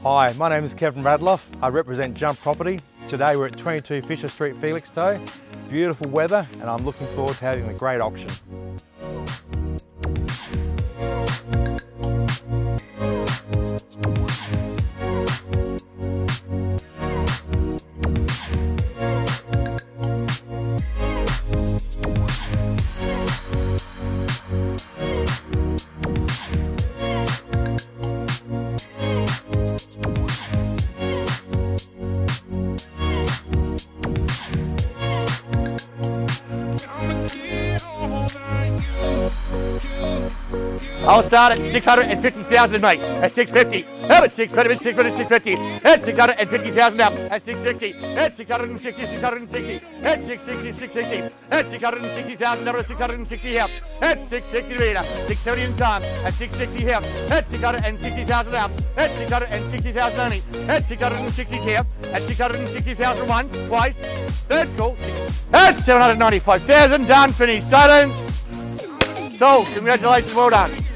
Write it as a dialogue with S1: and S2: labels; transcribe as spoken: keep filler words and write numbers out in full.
S1: Hi, my name is Kevin Radloff. I represent Jump Property. Today we're at twenty-two Fisher Street, Felixstowe. Beautiful weather, and I'm looking forward to having a great auction.
S2: I'll start at six hundred fifty thousand, mate. At six fifty. How at six fifty? six fifty, six fifty. At six hundred fifty thousand up. At six sixty. At six hundred sixty, six hundred sixty. At six sixty, six sixty. At six hundred sixty thousand up. At six hundred sixty out. At six sixty meter. six seventy in time. At six sixty out. At six hundred sixty thousand out. At six hundred sixty thousand only. At six hundred sixty here. At six hundred sixty thousand once, twice. Third call. At seven hundred ninety-five thousand. Done. Finished. Silent. So, congratulations. Well done.